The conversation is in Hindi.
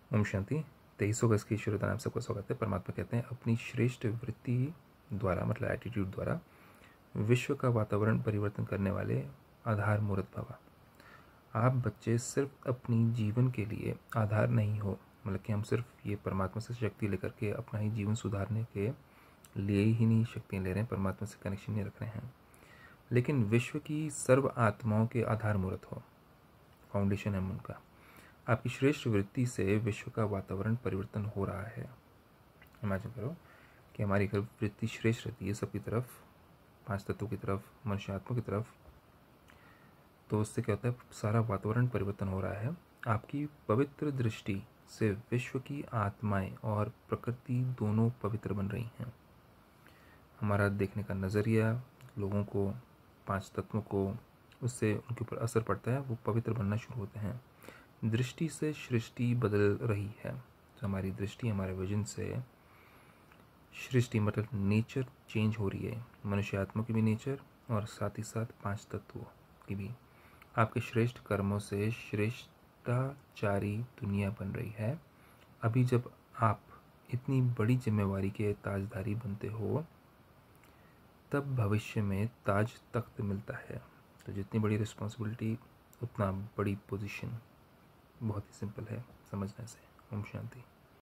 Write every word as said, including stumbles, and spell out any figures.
ओम शांति। तेईस सौ गज की शुरुआत नाम सबको स्वागत है। परमात्मा कहते हैं अपनी श्रेष्ठ वृत्ति द्वारा, मतलब एटीट्यूड द्वारा, विश्व का वातावरण परिवर्तन करने वाले आधार मूर्त भवा। आप बच्चे सिर्फ अपनी जीवन के लिए आधार नहीं हो, मतलब कि हम सिर्फ ये परमात्मा से शक्ति लेकर के अपना ही जीवन सुधारने के लिए ही नहीं शक्तियाँ ले रहे हैं, परमात्मा से कनेक्शन नहीं रख रहे हैं, लेकिन विश्व की सर्व आत्माओं के आधार मूर्त हो, फाउंडेशन है उनका। आपकी श्रेष्ठ वृत्ति से विश्व का वातावरण परिवर्तन हो रहा है। इमेजिन करो कि हमारी अगर वृत्ति श्रेष्ठ रहती है सबकी तरफ, पांच तत्वों की तरफ, मनुष्य आत्मा की तरफ, तो उससे क्या होता है, सारा वातावरण परिवर्तन हो रहा है। आपकी पवित्र दृष्टि से विश्व की आत्माएं और प्रकृति दोनों पवित्र बन रही हैं। हमारा देखने का नज़रिया, लोगों को, पांच तत्वों को, उससे उनके ऊपर असर पड़ता है, वो पवित्र बनना शुरू होते हैं। दृष्टि से सृष्टि बदल रही है। तो हमारी दृष्टि, हमारे विजन से सृष्टि मतलब नेचर चेंज हो रही है, मनुष्य आत्मा की भी नेचर और साथ ही साथ पांच तत्वों की भी। आपके श्रेष्ठ कर्मों से श्रेष्ठाचारी दुनिया बन रही है। अभी जब आप इतनी बड़ी जिम्मेवारी के ताजदारी बनते हो, तब भविष्य में ताज तख्त मिलता है। तो जितनी बड़ी रिस्पॉन्सिबिलिटी उतना बड़ी पोजीशन। बहुत ही सिंपल है समझने से। ओम शांति।